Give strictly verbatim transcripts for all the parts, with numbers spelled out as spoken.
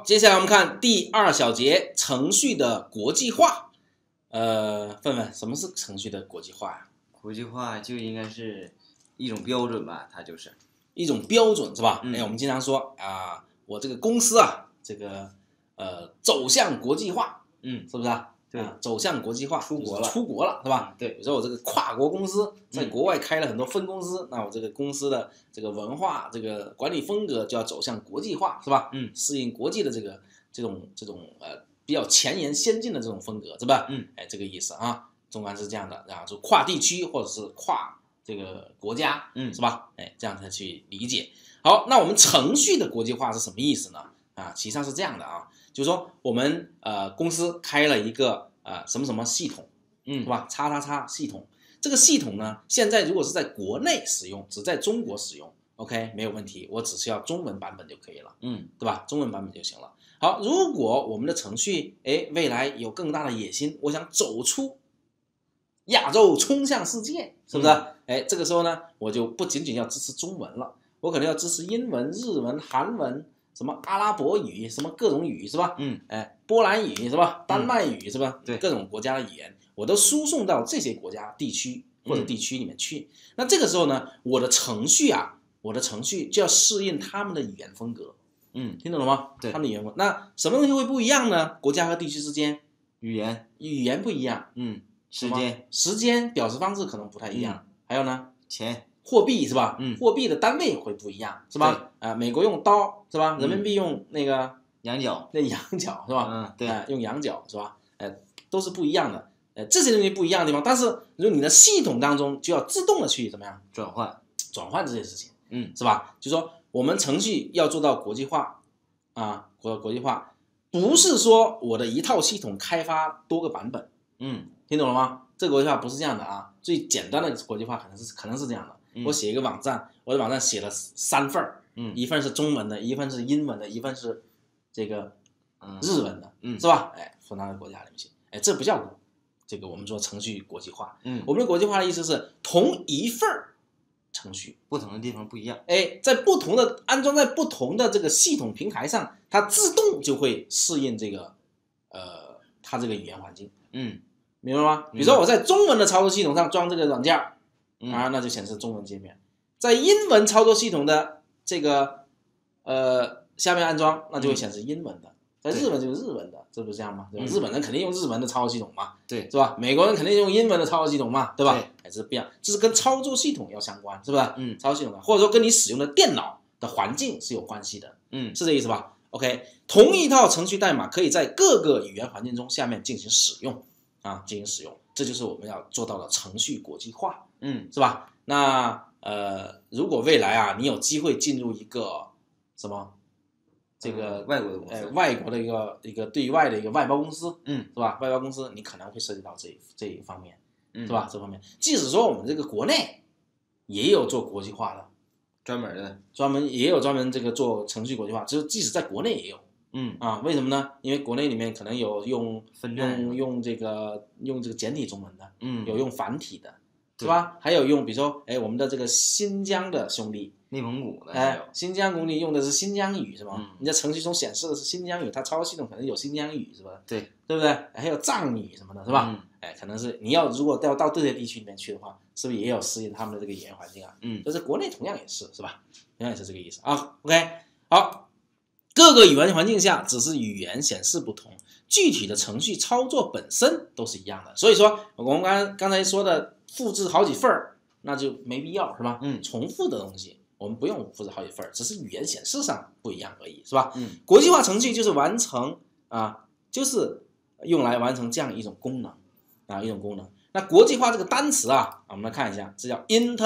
接下来我们看第二小节程序的国际化。呃，问问什么是程序的国际化呀？ 国际化就应该是一种标准吧，它就是一种标准是吧？哎、 嗯， 我们经常说啊，我这个公司啊，这个呃走向国际化， 嗯， 是不是啊？ 对， 啊，走向国际化， 出国了， 出国了是吧？ 对， 比如说我这个跨国公司在国外开了很多分公司，嗯、那我这个公司的这个文化、这个管理风格就要走向国际化，是吧？ 嗯， 适应国际的这个这种这种呃比较前沿先进的这种风格，是吧？ 嗯， 哎，这个意思啊，中观是这样的，然后就跨地区或者是跨这个国家， 嗯， 是吧？哎，这样才去理解。好，那我们程序的国际化是什么意思呢？啊，其实上是这样的啊，就是说我们呃公司开了一个呃什么什么系统， 嗯， 是吧？叉叉叉系统，这个系统呢，现在如果是在国内使用，只在中国使用 ，OK， 没有问题，我只需要中文版本就可以了， 嗯， 对吧？中文版本就行了。好，如果我们的程序，哎，未来有更大的野心，我想走出亚洲，冲向世界，是不是？哎、嗯，这个时候呢，我就不仅仅要支持中文了，我可能要支持英文、日文、韩文。什么阿拉伯语，什么各种语是吧？ 嗯， 哎，波兰语是吧？丹麦语是吧？ 对， 各种国家的语言，我都输送到这些国家、地区或者地区里面去。嗯、那这个时候呢，我的程序啊，我的程序就要适应他们的语言风格。 嗯， 听懂了吗？ 对， 他们的语言风格。那什么东西会不一样呢？国家和地区之间， 语言， 语言不一样。 嗯，时间， 时间表示方式可能不太一样。嗯、还有呢， 钱。 货币是吧？ 嗯， 货币的单位会不一样，是吧？啊、呃，美国用刀是吧？人民币用那个羊角， 那羊角是吧？ 嗯，对， 呃、用羊角是吧？呃，都是不一样的。呃，这些东西不一样的地方，但是如果你的系统当中就要自动的去怎么样转换， 转换这些事情， 嗯， 是吧？就说我们程序要做到国际化啊，国国际化，不是说我的一套系统开发多个版本， 嗯， 听懂了吗？这个国际化不是这样的啊，最简单的国际化可能是可能是这样的。我写一个网站，我的网站写了三份儿， 嗯， 一份是中文的，一份是英文的，一份是这个日文的， 嗯， 是吧？哎，分到国家里面去，哎，这不叫这个我们说程序国际化， 嗯， 我们的国际化的意思是同一份程序， 不同的地方不一样， 哎，在不同的安装在不同的这个系统平台上，它自动就会适应这个呃它这个语言环境， 嗯， 明白吗？比如说我在中文的操作系统上装这个软件。 嗯、 啊，那就显示中文界面，在英文操作系统的这个呃下面安装，那就会显示英文的，在日文就是日文的，这不是这样吗？对吧？日本人肯定用日文的操作系统嘛， 对， 是吧？美国人肯定用英文的操作系统嘛，对吧？ 对， 哎，这是不一样，这是跟操作系统要相关，是吧？ 嗯， 操作系统或者说跟你使用的电脑的环境是有关系的， 嗯， 是这意思吧 ？OK， 同一套程序代码可以在各个语言环境中下面进行使用啊，进行使用，这就是我们要做到的程序国际化， 嗯， 是吧？那呃，如果未来啊，你有机会进入一个什么这个、 嗯、外国的公司， 呃，外国的一个一个对外的一个外包公司， 嗯， 是吧？外包公司你可能会涉及到这一这一方面， 嗯， 是吧？这方面，即使说我们这个国内也有做国际化的， 专门的， 专门也有专门这个做程序国际化，就是即使在国内也有， 嗯啊，为什么呢？因为国内里面可能有用分用用这个用这个简体中文的， 嗯， 有用繁体的。是吧？还有用，比如说，哎，我们的这个新疆的兄弟， 内蒙古的， 哎，新疆兄弟用的是新疆语，是吧？ 嗯、 你在程序中显示的是新疆语，它操作系统可能有新疆语，是吧？ 对， 对不对？还有藏语什么的，是吧？ 嗯、 哎，可能是你要如果到到这些地区里面去的话，是不是也有适应他们的这个语言环境啊？ 嗯， 就是国内同样也是，是吧？同样也是这个意思啊。OK， 好，各个语言环境下只是语言显示不同，具体的程序操作本身都是一样的。所以说，我们刚刚才说的复制好几份儿。那就没必要，是吧？ 嗯， 重复的东西我们不用复制好几份，只是语言显示上不一样而已，是吧？ 嗯， 国际化程序就是完成啊，就是用来完成这样一种功能啊，一种功能。那国际化这个单词啊，我们来看一下，这叫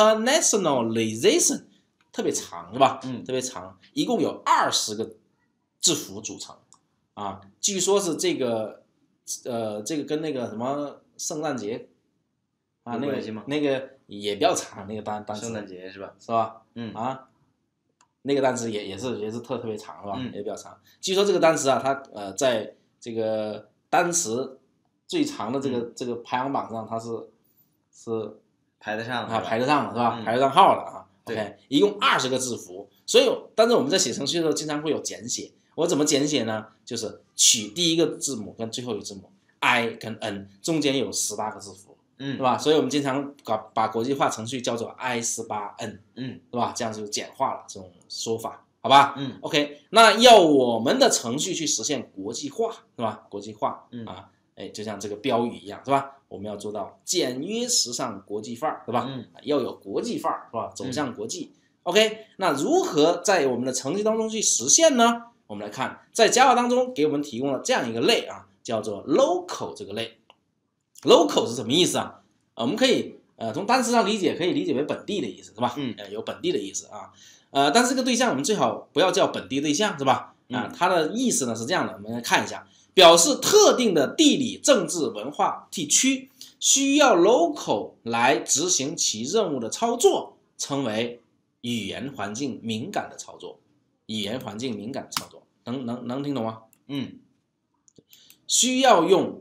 internationalization， 特别长，是吧？ 嗯， 特别长，一共有二十个字符组成啊。据说是这个呃，这个跟那个什么圣诞节啊，那个那个。也比较长，那个单单词， 圣诞节是吧？ 是吧？ 嗯啊，那个单词也也是也是特特别长，是吧？ 嗯、 也比较长。据说这个单词啊，它呃在这个单词最长的这个、 嗯、 这个排行榜上，它是是排得上啊，排得上的是吧？ 嗯、 排得上号的啊。 对 OK， 一共二十个字符，所以但是我们在写程序的时候，经常会有简写。 我怎么简写呢？就是取第一个字母跟最后一个字母 I 跟 N 中间有十八个字符， 嗯， 对吧？所以我们经常把把国际化程序叫做 I 十八 N， 嗯， 对吧？这样就简化了这种说法，好吧？ 嗯 ，OK， 那要我们的程序去实现国际化，是吧？国际化， 嗯啊，哎，就像这个标语一样，是吧？我们要做到简约时尚国际范儿，对吧？ 嗯， 要有国际范儿，是吧？走向国际。嗯、OK， 那如何在我们的程序当中去实现呢？我们来看，在 Java 当中给我们提供了这样一个类啊，叫做 local 这个类。local 是什么意思啊？我们可以呃从单词上理解，可以理解为本地的意思，是吧？ 嗯， 呃，有本地的意思啊。呃，但是这个对象我们最好不要叫本地对象，是吧？啊，它的意思呢是这样的，我们来看一下。表示特定的地理、政治、文化地区需要 local 来执行其任务的操作，称为语言环境敏感的操作。语言环境敏感的操作，能能能听懂吗？嗯，需要用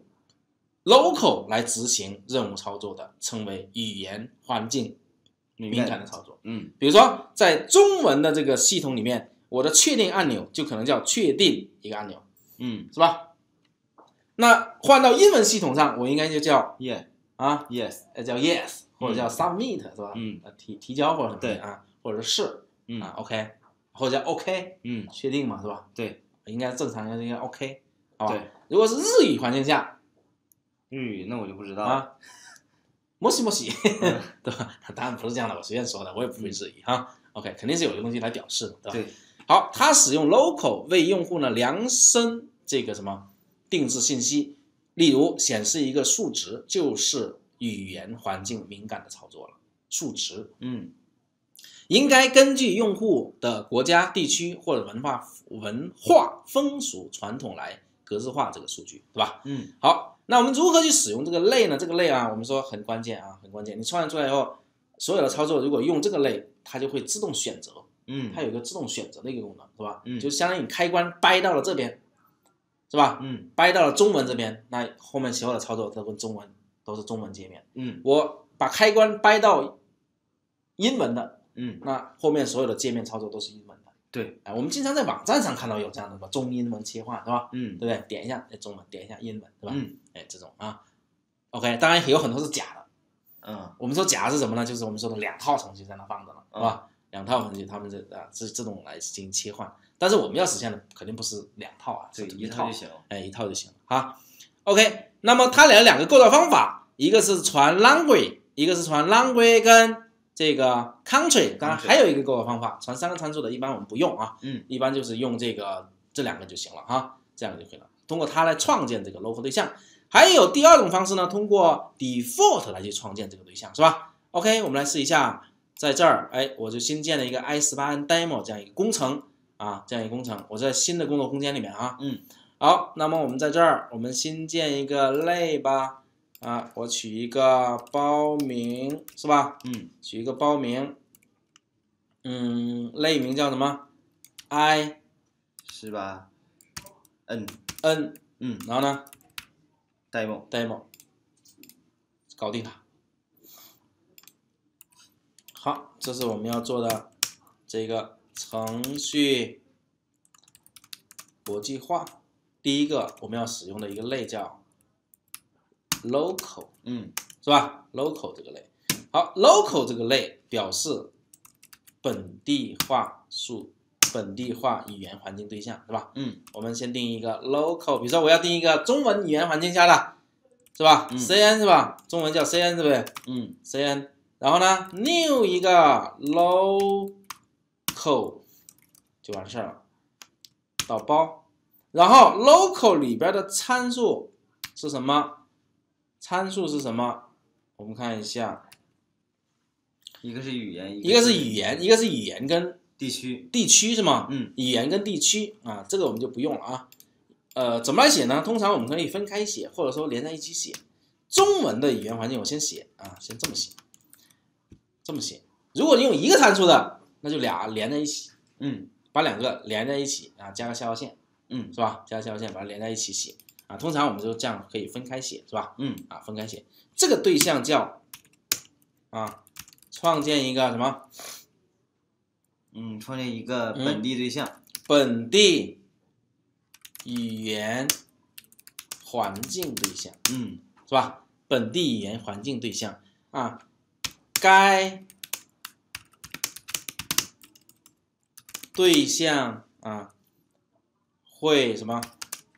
local 来执行任务操作的，称为语言环境敏感的操作。嗯，比如说在中文的这个系统里面，我的确定按钮就可能叫确定一个按钮，嗯，是吧？那换到英文系统上，我应该就叫 yeah 啊 yes， 呃叫 yes 或者叫 submit、嗯、是吧？ 嗯， 提提交或者什么对啊，或者是嗯啊 OK， 或者叫 OK， 嗯， 确定嘛是吧？ 对， 应该正常应该 OK， 好吧？ 对， 如果是日语环境下， 日语那我就不知道了啊，莫西莫西，嗯、对吧？当然不是这样的，我随便说的，我也不会日语哈、啊。OK， 肯定是有一个东西来表示的，对吧？ 对， 好，它使用 local 为用户呢量身这个什么定制信息。例如显示一个数值，就是语言环境敏感的操作了。数值，嗯，应该根据用户的国家、地区或者文化、文化风俗传统来格式化这个数据，对吧？嗯，好，那我们如何去使用这个类呢？这个类啊，我们说很关键啊，很关键。你创建出来以后，所有的操作如果用这个类，它就会自动选择，嗯，它有一个自动选择的一个功能，是吧？嗯，就相当于你开关掰到了这边。是吧？嗯，掰到了中文这边，那后面所有的操作都跟中文都是中文界面。嗯，我把开关掰到英文的，嗯，那后面所有的界面操作都是英文的。对，哎，我们经常在网站上看到有这样的吧，中英文切换，是吧？嗯，对不对？点一下，哎，中文；点一下英文，对吧？嗯，哎，这种啊 ，OK， 当然有很多是假的。嗯，我们说假的是什么呢？就是我们说的两套程序在那放着了，是吧？嗯、两套程序，他们这啊自自动来进行切换。但是我们要实现的肯定不是两套啊， 对， 一套就行， 哎，一套就行了哈。OK， 那么它俩两个构造方法，一个是传 language， 一个是传 language 跟这个 country， 当然还有一个构造方法，传三个参数的，一般我们不用啊，嗯，一般就是用这个这两个就行了哈，这样就可以了。通过它来创建这个 local 对象，还有第二种方式呢，通过 default 来去创建这个对象，是吧 ？OK， 我们来试一下，在这儿，哎，我就新建了一个 i 十八 N demo 这样一个工程。啊，这样一个工程，我在新的工作空间里面啊，嗯，好，那么我们在这儿，我们新建一个类吧，啊，我取一个包名是吧？嗯，取一个包名，嗯，类名叫什么 ？I 是吧 ？N N， 嗯，然后呢 ？demo demo， 搞定它。好，这是我们要做的这个。程序国际化，第一个我们要使用的一个类叫 local， 嗯，是吧 ？local 这个类，好 ，local 这个类表示本地化数、本地化语言环境对象，是吧？嗯，我们先定一个 local， 比如说我要定一个中文语言环境下的，是吧？嗯、C N 是吧？中文叫 C N 是不是？嗯 ，C N， 然后呢 ，new 一个 local。就完事儿了，导包，然后 local 里边的参数是什么？参数是什么？我们看一下， 一个是语言， 一个是语言，一个是语言跟地区， 地区是吗？嗯，语言跟地区啊，这个我们就不用了啊。呃，怎么来写呢？通常我们可以分开写，或者说连在一起写。中文的语言环境我先写啊，先这么写，这么写。如果你用一个参数的，那就俩连在一起，嗯，把两个连在一起啊，加个下划线，嗯，是吧？加个下划线把它连在一起写啊。通常我们就这样可以分开写，是吧？嗯，啊，分开写。这个对象叫啊，创建一个什么？ 嗯，创建一个本地对象， 嗯、本地语言环境对象， 嗯是吧？本地语言环境对象啊，该对象啊会什么？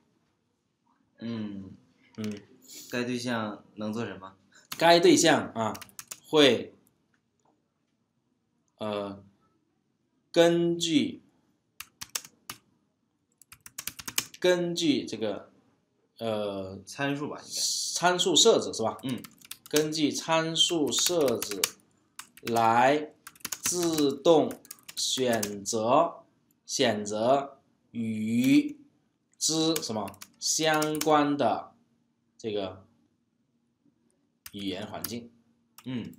嗯， 嗯， 该对象能做什么？ 该对象啊会呃根据根据这个呃参数吧，应该。 参数设置是吧？ 嗯根据参数设置来自动选择选择与之什么相关的这个语言环境。 嗯，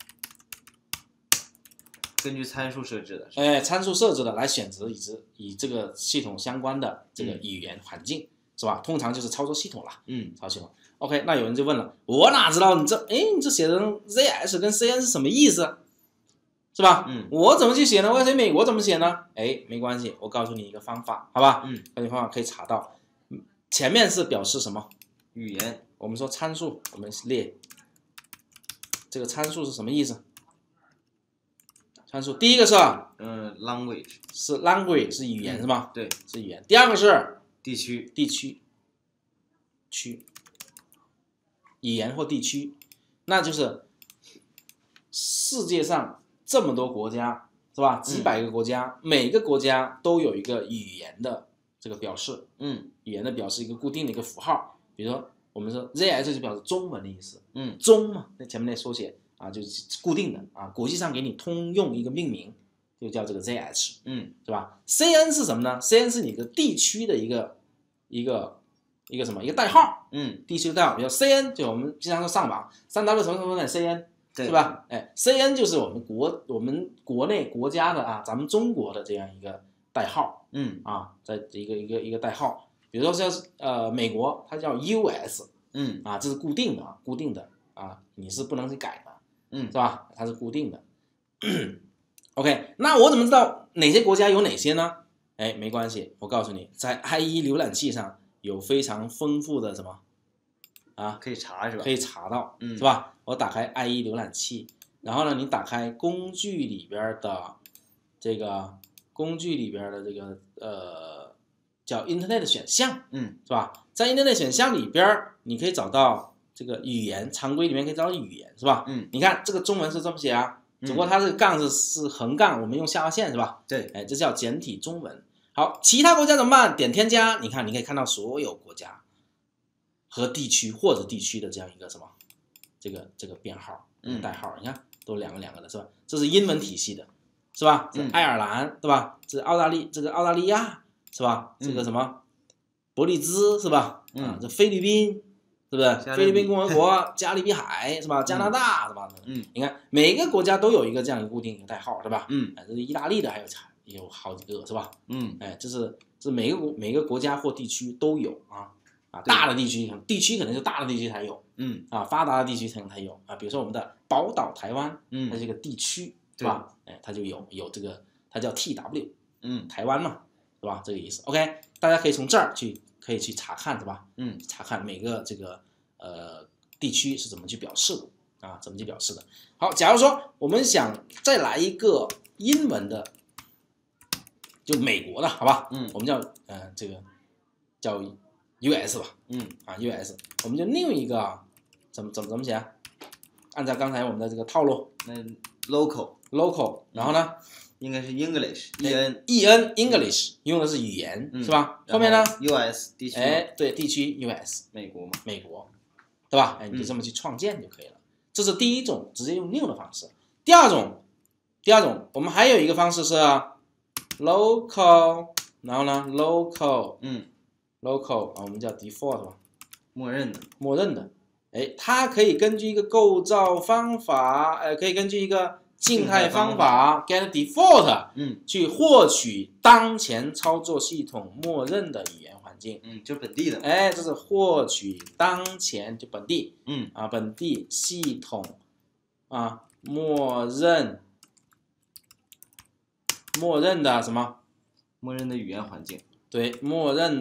根据参数设置的。 哎，参数设置的来选择与之与这个系统相关的这个嗯语言环境，是吧？通常就是操作系统了。 嗯操作系统。OK， 那有人就问了，我哪知道你这，哎，你这写成 Z S 跟 C N 是什么意思，是吧？ 嗯， 我怎么去写呢？我要写美国怎么写呢？哎，没关系，我告诉你一个方法，好吧？ 嗯， 告诉你方法可以查到，前面是表示什么？ 语言。 我们说参数，我们列这个参数是什么意思？参数第一个是嗯 ，language 是 language 是语言、 嗯是吧？ 对， 是语言。第二个是地区。 地区，区，语言或地区，那就是世界上这么多国家是吧？几百个国家， 嗯、 每个国家都有一个语言的这个表示， 嗯， 语言的表示一个固定的一个符号，比如说我们说 Z S 就表示中文的意思， 嗯， 中嘛，那前面那缩写啊就是固定的啊，国际上给你通用一个命名，就叫这个 Z S， 嗯， 是吧 ？C N 是什么呢 ？C N 是你个地区的一个一个一个什么一个代号， 嗯， 地区的代号，比如 C N 就我们经常说上网三 W 什么什么的 C N。 对是吧？哎 ，C N 就是我们国我们国内国家的啊，咱们中国的这样一个代号嗯啊，在一个一个一个代号。比如说像是呃美国，它叫 U S， 嗯啊，这是固定的啊，固定的啊，你是不能去改的， 嗯， 是吧？它是固定的。OK， 那我怎么知道哪些国家有哪些呢？哎，没关系，我告诉你，在 I E 浏览器上有非常丰富的什么啊， 可以查是吧？ 可以查到， 嗯， 是吧？我打开 I E 浏览器，然后呢，你打开工具里边的这个工具里边的这个呃叫 Internet 选项， 嗯， 是吧？在 Internet 选项里边，你可以找到这个语言，常规里面可以找到语言，是吧？ 嗯， 你看这个中文是这么写啊，只不过它这个杠是是横杠，我们用下划线是吧？ 对， 哎，这叫简体中文。好，其他国家怎么办？点添加，你看你可以看到所有国家和地区或者地区的这样一个什么这个这个编号、 嗯代号，你看都两个两个的是吧？这是英文体系的，是吧？这爱尔兰对吧？这澳大利这个澳大利亚是吧？这个什么伯利兹是吧？ 嗯， 啊，这菲律宾是不是？菲律宾共和国、加勒比海是吧？加拿大是吧？ 嗯， 你看每个国家都有一个这样一个固定的代号是吧？ 嗯， 哎，这是意大利的还有有好几个是吧？ 嗯， 哎，这是这每个国每个国家或地区都有啊啊，大的地区地区可能就大的地区才有， 嗯啊，发达的地区可能才有啊，比如说我们的宝岛台湾， 嗯， 它是一个地区是吧？哎，它就有有这个，它叫 T W， 嗯， 台湾嘛，是吧？这个意思。OK， 大家可以从这儿去可以去查看是吧？ 嗯， 查看每个这个呃地区是怎么去表示的啊，怎么去表示的。好，假如说我们想再来一个英文的。就美国的好吧， 嗯， 我们叫呃这个叫 U S 吧， 嗯啊 U S， 我们就另一个啊怎么怎么怎么写啊？按照刚才我们的这个套路， 那 local local， 然后呢， 应该是 English，E N E N English 用的是语言、 嗯、 是吧？后面呢 U S 地区， 哎对，地区 U S 美国嘛， 美国，对吧？哎，你就这么去创建就可以了。嗯、这是第一种直接用 new 的方式。第二种，第二种我们还有一个方式是。local， 然后呢 ，local， 嗯 ，local 啊，我们叫 default 吧， 默认的， 默认的，哎，它可以根据一个构造方法，呃，可以根据一个静态方法 get default， 嗯， 去获取当前操作系统默认的语言环境， 嗯，就本地的， 哎，这是获取当前就本地， 嗯啊，本地系统啊，默认。默认的什么？ 默认的语言环境。 对，默认的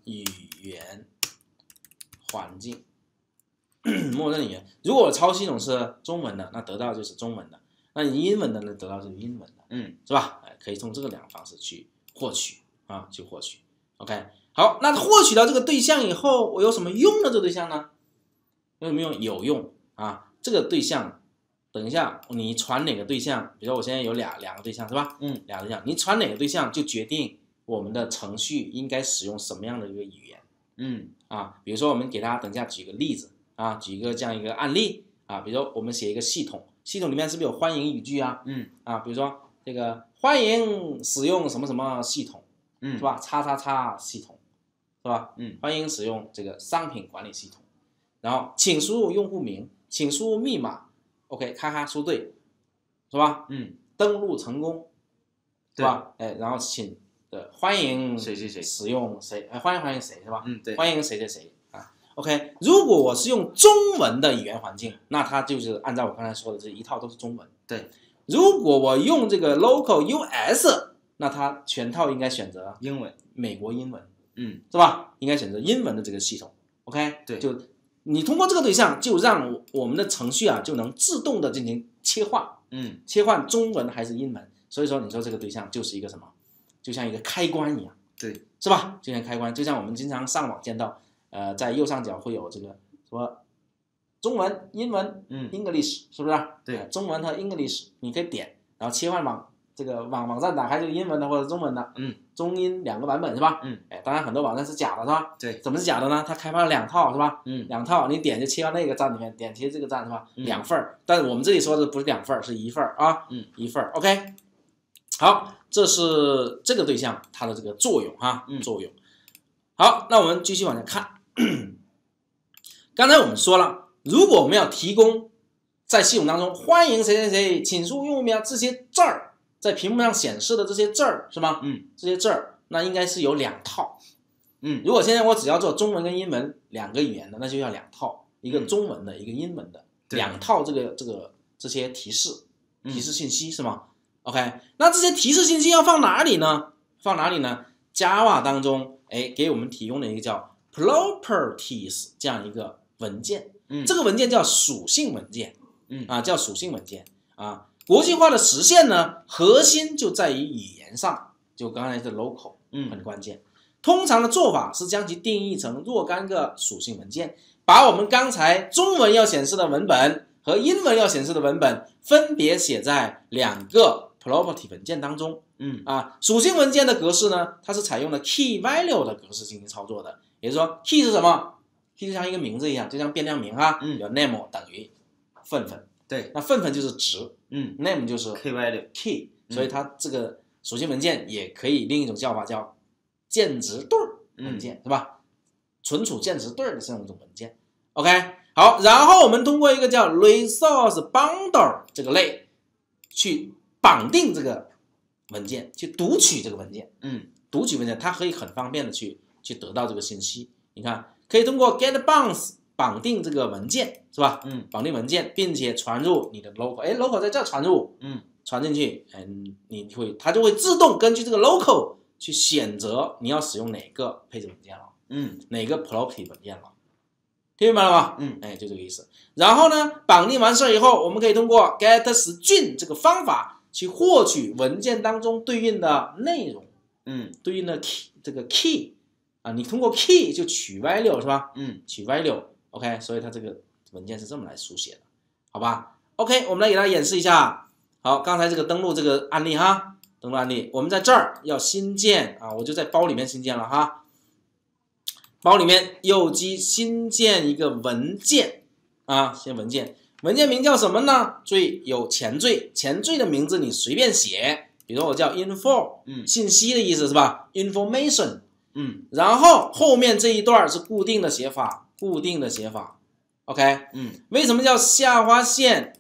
语言环境。默认语言，如果我超系统是中文的，那得到就是中文的；那你英文的呢，得到就是英文的， 嗯， 是吧？哎，可以从这个两个方式去获取啊，去获取。OK， 好，那获取到这个对象以后，我有什么用的这个对象呢？有什么用？有用啊！这个对象，等一下你传哪个对象？比如说我现在有俩两个对象是吧？ 嗯， 俩对象，你传哪个对象就决定我们的程序应该使用什么样的一个语言。 嗯， 啊，比如说我们给大家等一下举个例子。啊，举一个这样一个案例啊，比如说我们写一个系统，系统里面是不是有欢迎语句啊？ 嗯， 啊，比如说这个欢迎使用什么什么系统， 嗯， 是吧？叉叉叉系统，是吧？ 嗯， 欢迎使用这个商品管理系统，然后请输入用户名，请输入密码 ，OK， 咔咔输对，是吧？ 嗯， 登录成功，是吧？哎，然后请的欢迎谁谁谁使用谁，哎，欢迎欢迎谁是吧？ 嗯，对， 欢迎谁谁谁。OK， 如果我是用中文的语言环境，那它就是按照我刚才说的这一套都是中文。 对， 如果我用这个 local U S， 那它全套应该选择英文， 美国英文， 嗯， 是吧？应该选择英文的这个系统。OK， 对， 就你通过这个对象，就让我们的程序啊就能自动的进行切换， 嗯， 切换中文还是英文。所以说，你说这个对象就是一个什么？就像一个开关一样， 对， 是吧？就像开关，就像我们经常上网见到。呃，在右上角会有这个什么中文、英文， 嗯 ，English 是不是？ 对、 呃，中文和 English 你可以点，然后切换网这个网网站打开就是英文的或者中文的， 嗯， 中英两个版本是吧？ 嗯， 哎，当然很多网站是假的是吧？ 对， 怎么是假的呢？它开发了两套是吧？ 嗯， 两套你点就切到那个站里面，点切这个站是吧？ 嗯、 两份儿，但是我们这里说的不是两份儿，是一份儿啊， 嗯， 一份儿 ，OK。好，这是这个对象它的这个作用哈， 嗯， 作用。好，那我们继续往下看。刚才我们说了，如果我们要提供在系统当中欢迎谁谁谁，请输入用户名这些字儿，在屏幕上显示的这些字儿是吗？ 嗯， 这些字儿那应该是有两套。 嗯， 如果现在我只要做中文跟英文两个语言的，那就要两套，一个中文的，一个英文的，两套这个这个这些提示提示信息是吗 ？OK， 那这些提示信息要放哪里呢？放哪里呢 ？Java 当中，哎，给我们提供了一个叫 properties 这样一个文件， 嗯， 这个文件叫属性文件， 嗯啊，叫属性文件啊。国际化的实现呢，核心就在于语言上，就刚才的 local， 嗯， 很关键。通常的做法是将其定义成若干个属性文件，把我们刚才中文要显示的文本和英文要显示的文本分别写在两个 property 文件当中。 嗯啊，属性文件的格式呢，它是采用了 key value 的格式进行操作的，也就是说 key 是什么 ？key 就像一个名字一样，就像变量名啊， 嗯， 有 name 等于份份， 对， 那份份就是值， 嗯 ，name 就是 key value key，所以它这个属性文件也可以另一种叫法叫键值对文件， 嗯， 是吧？存储键值对的这样一种文件。OK， 好，然后我们通过一个叫 resource bundle 这个类去绑定这个文件，去读取这个文件。 嗯， 读取文件它可以很方便的去去得到这个信息。你看，可以通过 get bounds 绑定这个文件，是吧？ 嗯， 绑定文件，并且传入你的 local， 哎 ，local 在这传入， 嗯， 传进去，嗯，你会它就会自动根据这个 local 去选择你要使用哪个配置文件了， 嗯， 哪个 property 文件了，听明白了吗？ 嗯， 哎，就这个意思。然后呢，绑定完事以后，我们可以通过 get string 这个方法去获取文件当中对应的内容， 嗯， 对应的 key 这个 key 啊，你通过 key 就取 value 是吧？ 嗯， 取 value，OK， 所以它这个文件是这么来书写的，好吧 ？OK， 我们来给大家演示一下。好，刚才这个登录这个案例哈，登录案例，我们在这儿要新建啊，我就在包里面新建了哈。包里面右击新建一个文件啊，新文件，文件名叫什么呢？注意有前缀，前缀的名字你随便写，比如说我叫 info， 嗯， 信息的意思是吧 ？information， 嗯， 然后后面这一段是固定的写法，固定的写法 ，OK， 嗯， 为什么叫下划线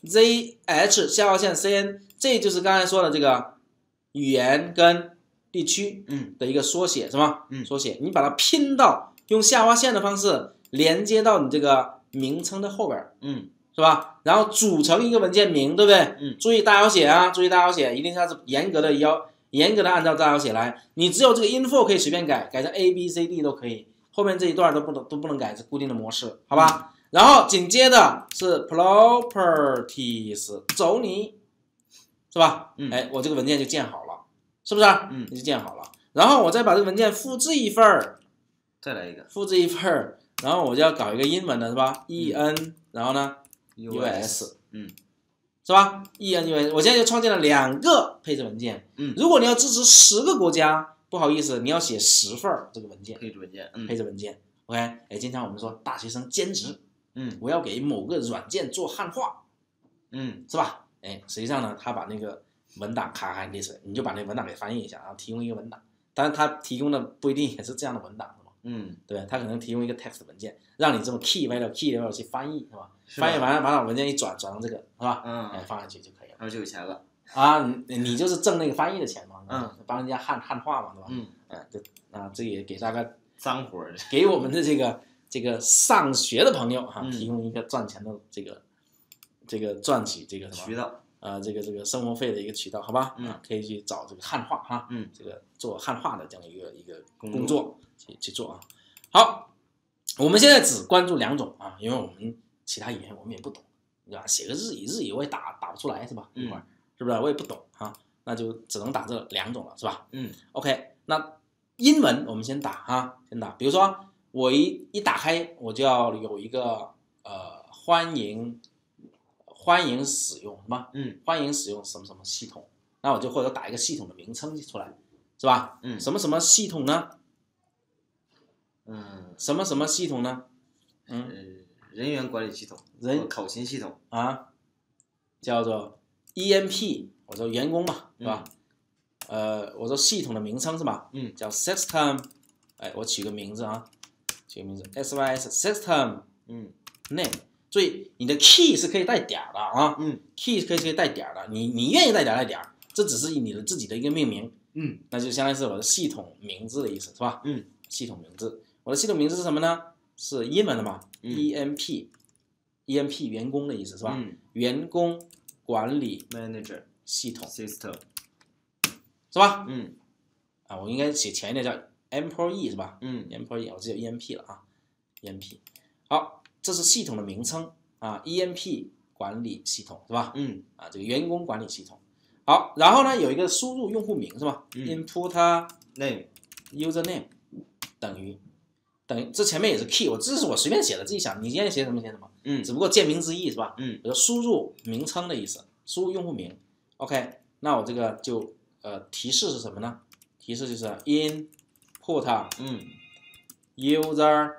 Z H 下划线 C N？ 这就是刚才说的这个语言跟地区嗯的一个缩写是吗？ 嗯， 缩写，你把它拼到用下划线的方式连接到你这个名称的后边， 嗯， 是吧？然后组成一个文件名，对不对？ 嗯， 注意大小写啊，注意大小写，一定要是严格的要严格的按照大小写来，你只有这个 info 可以随便改，改成 A B C D 都可以，后面这一段都不能都不能改，是固定的模式，好吧？嗯、然后紧接着是 properties 走你，是吧？嗯、哎，我这个文件就建好了，是不是？嗯，就建好了。然后我再把这个文件复制一份儿， 再来一个， 复制一份儿，然后我就要搞一个英文的是吧 ？E N， 然后呢 U S， 嗯。是吧 ？E N U S， 我现在就创建了两个配置文件。嗯，如果你要支持十个国家，不好意思，你要写十份这个文件。 配置文件， 嗯，配置文件。OK， 哎，经常我们说大学生兼职，嗯，我要给某个软件做汉化，嗯，是吧？哎，实际上呢，他把那个文档咔咔列出来，你就把那文档给翻译一下，然后提供一个文档。当然，他提供的不一定也是这样的文档。嗯，对，他可能提供一个 text 文件，让你这么 key value key value 去翻译，是吧？是翻译完了，把文件一转，转成这个，是吧？嗯，哎，放上去就可以了。 然后就有钱了啊！你你就是挣那个翻译的钱嘛，嗯，帮人家汉汉化嘛，对吧？嗯，哎，这啊，这也给大家脏活给我们的这个这个上学的朋友哈、啊，提供一个赚钱的这个这个赚取这个什么渠道。 呃，这个这个生活费的一个渠道，好吧？嗯，可以去找这个汉化哈，嗯，这个做汉化的这样一个一个工作去去做啊。好，我们现在只关注两种啊，因为我们其他语言我们也不懂，对吧？写个日语，日语我也打打不出来，是吧？一会儿是不是？我也不懂啊，那就只能打这两种了，是吧？嗯 ，OK， 那英文我们先打哈，先打。比如说我一一打开，我就要有一个呃欢迎。欢迎使用什么？嗯，欢迎使用什么什么系统？那我就或者打一个系统的名称出来，是吧？嗯，什么什么系统呢？嗯，什么什么系统呢？ 嗯，呃、人员管理系统， 人考勤系统啊，叫做 E M P， 我说员工嘛，是吧？嗯、呃，我说系统的名称是吧？嗯，叫 system， 哎，我取个名字啊，取个名字 S Y S system， 嗯 ，name。所以你的 key 是可以带点的啊，嗯 ，key 是可以可以带点的，你你愿意带点带点，这只是你的自己的一个命名，嗯，那就相当于是我的系统名字的意思，是吧？嗯，系统名字，我的系统名字是什么呢？是英文的嘛、嗯、？E M P，E M P 员工的意思是吧？嗯，员工管理 manager 系统 system 是吧？嗯，啊，我应该写前一点叫 employee 是吧？嗯 ，employee 我只有 E M P 了啊 ，E M P， 好。这是系统的名称啊 ，E M P 管理系统是吧？嗯，啊，这个员工管理系统。好，然后呢有一个输入用户名是吧、嗯、？Input name user name 等于等于这前面也是 key， 我这是我随便写的，自己想，你愿意写什么写什么。嗯，只不过见名之意是吧？嗯，我就输入名称的意思，输入用户名。OK， 那我这个就呃提示是什么呢？提示就是 input 嗯 user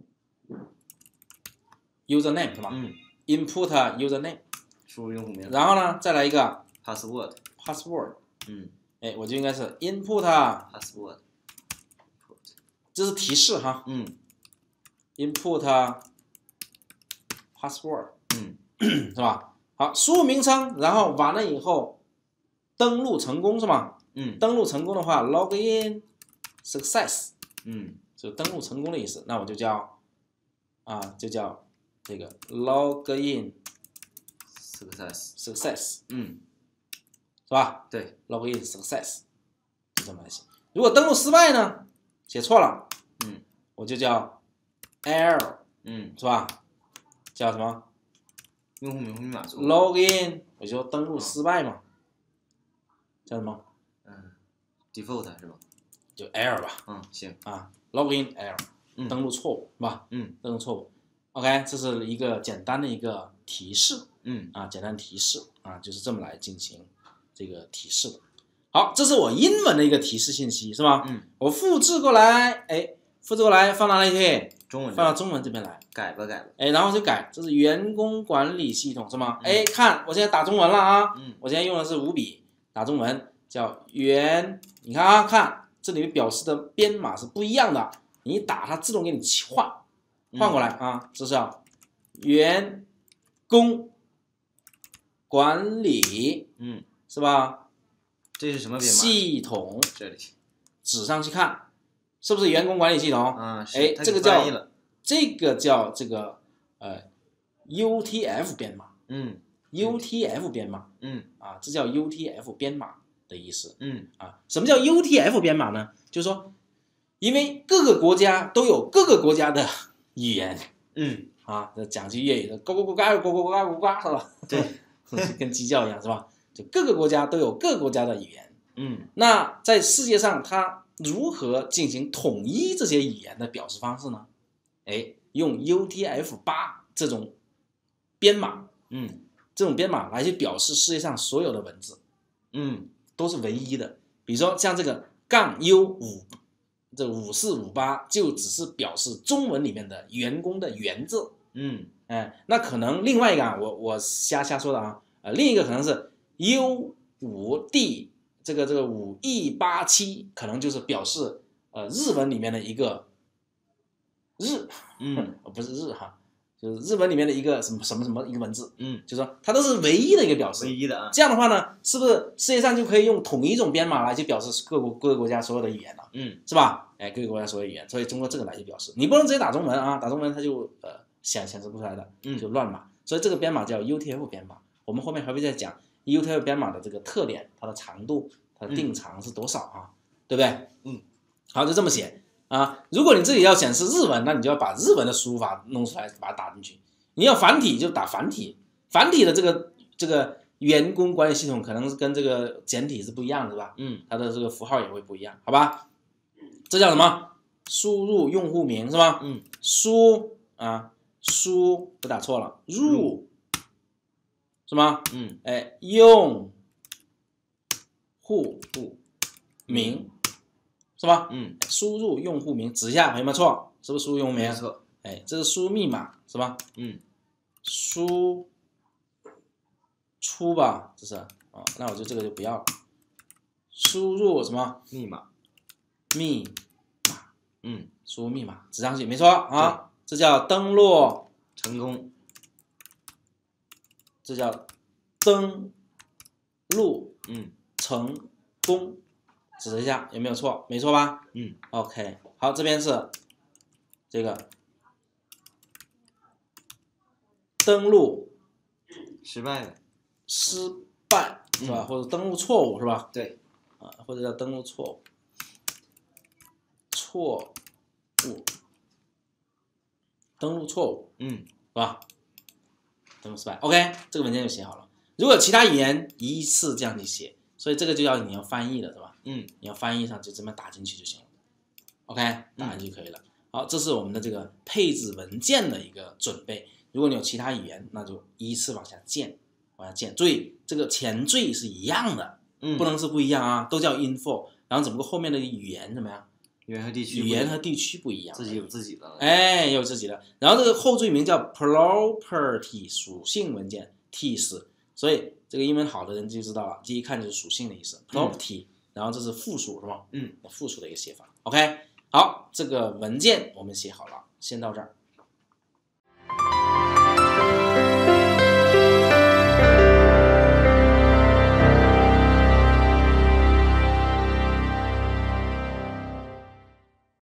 username 是吧？嗯 ，input username， 输入用户名。 然后呢，再来一个 password password， 嗯， 哎，我就应该是 input password， 这是提示哈，嗯 ，input password， 嗯，是吧？好，输入名称，然后完了以后登录成功是吧？嗯，登录成功的话 ，login success， 嗯，就登录成功的意思，那我就叫啊，就叫。这个 login success success， 嗯， 是吧？ 对 ，login success 就这么来写。如果登录失败呢，写错了，嗯，我就叫 error， 嗯，是吧？叫什么？ 用户名密码错 login， 我就登录失败嘛，叫什么？ 嗯 ，default 是吧？ 就 error 吧。 嗯，行啊 ，login error，、嗯、登录错误是吧？嗯，登录错误。OK， 这是一个简单的一个提示，嗯啊，简单提示啊，就是这么来进行这个提示的。好，这是我英文的一个提示信息，是吧？嗯，我复制过来，哎，复制过来放哪里去？ 中文， 放到中文这边来， 改吧改吧， 哎，然后就改，这是员工管理系统是吗？哎、嗯，看我现在打中文了啊，嗯，我现在用的是五笔打中文，叫员，你看啊，看这里面表示的编码是不一样的，你一打它自动给你换。换过来啊，这是叫员工管理，嗯，是吧？ 这是什么编码？ 系统这里指上去看，是不是员工管理系统？ 啊， 哎，这个叫这个叫这个呃 U T F 编码，嗯 ，U T F 编码，嗯，啊，这叫 U T F 编码的意思。 嗯啊，什么叫 U T F 编码呢？就是说，因为各个国家都有各个国家的语言。 嗯啊，这讲句粤语的，呱呱呱呱呱呱呱呱呱，是吧？ 对， 跟鸡叫一样，是吧？就各个国家都有各个国家的语言。 嗯那在世界上，它如何进行统一这些语言的表示方式呢？哎，用 U T F 八这种编码， 嗯这种编码来去表示世界上所有的文字， 嗯都是唯一的。比如说像这个杠 U 五，这五四五八就只是表示中文里面的员工的员字。 嗯哎，那可能另外一个啊，我我瞎瞎说的啊，呃，另一个可能是 U 五 D 这个这个五 E 八七，可能就是表示呃日文里面的一个日， 嗯不是日哈，就是日文里面的一个什么什么什么一个文字， 嗯， 就是说它都是唯一的一个表示。 唯一的啊。 这样的话呢，是不是世界上就可以用统一一种编码来去表示各国各个国家所有的语言了？ 嗯是吧？哎，各个国家所有语言，所以通过这个来去表示，你不能直接打中文啊，打中文它就呃显显示不出来的， 嗯就乱码。所以这个编码叫 U T F 编码。我们后面还会再讲 U T F 编码的这个特点，它的长度，它的定长是多少啊？对不对？ 嗯， 好，就这么写啊。如果你自己要显示日文，那你就要把日文的输入法弄出来，把它打进去。你要繁体就打繁体，繁体的这个这个员工管理系统可能是跟这个简体是不一样的，是吧？ 嗯它的这个符号也会不一样，好吧？这叫什么？输入用户名是吧？ 嗯， 输啊，输不打错了，入是吗？ 嗯哎，用户名是吧？ 嗯， 输入用户名，指一下有没有错？是不是输入用户名？ 没错。 哎，这是输入密码是吧？ 嗯输出吧，这是啊、哦，那我就这个就不要了。输入什么密码。 密嗯， 输入密码，指上去，没错啊，这叫登录成功。 这叫登录嗯成功，指一下有没有错？没错吧？ 嗯 ，OK， 好，这边是这个登录失败了。 失败是吧？ 嗯或者登录错误是吧？ 对。 啊，或者叫登录错误，错误，登录错误嗯是吧？登录失败 ，OK， 这个文件就写好了。如果有其他语言依次这样去写，所以这个就要你要翻译了是吧？ 嗯你要翻译上就这么打进去就行了 ，OK， 打进去就可以了。好，这是我们的这个配置文件的一个准备。如果你有其他语言，那就依次往下建，往下建。注意这个前缀是一样的， 嗯， 不能是不一样啊，都叫 info， 然后只不过后面的语言怎么样？ 语言和地区不语一样， 言和地区不一样， 自己有自己的了。 哎，有自己的。然后这个后缀名叫 property 属性文件 ts， 所以这个英文好的人就知道了，第一看就是属性的意思 property，、嗯、然后这是复数是吧？ 嗯， 复数的一个写法。OK， 好，这个文件我们写好了，先到这儿。